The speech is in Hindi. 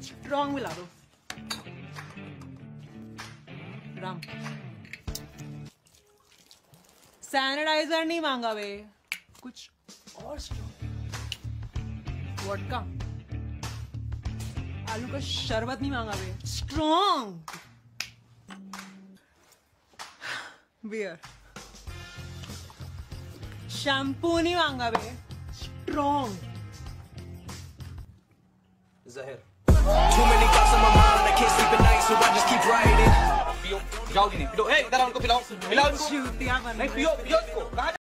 कुछ स्ट्रॉन्ग मिला दो। राम सैनिटाइजर नहीं मांगा वे, कुछ और स्ट्रॉन्ग। वोडका, आलू का शरबत नहीं मांगा वे, स्ट्रॉन्ग। बियर, शैम्पू नहीं मांगा वे, स्ट्रॉन्ग। जहर। जाओगी नहीं, पिलो, इधर उनको पिलाओ, पिलाओ, चूतिया बन नहीं पियो, पियो इसको।